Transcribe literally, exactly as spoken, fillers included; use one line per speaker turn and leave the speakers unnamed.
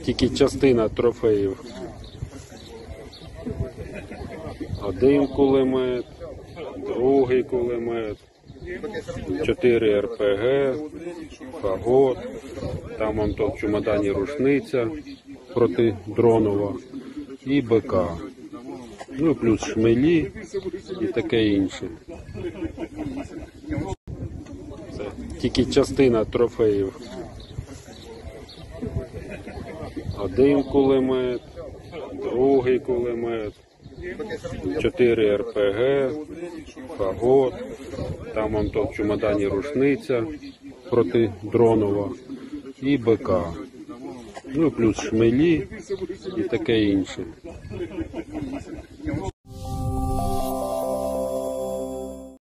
тільки частина трофеїв. Один кулемет, другий кулемет, чотири ер пе ге, фагот, там он то в чемодані рушниця протидронова і бе ка. Ну плюс шмелі і таке інше. Це тільки частина трофеїв. Один кулемет, другий кулемет, чотири ер пе ге, фагот, там он то в чемодані рушниця протидронова і бе ка. Ну плюс шмелі і таке інше.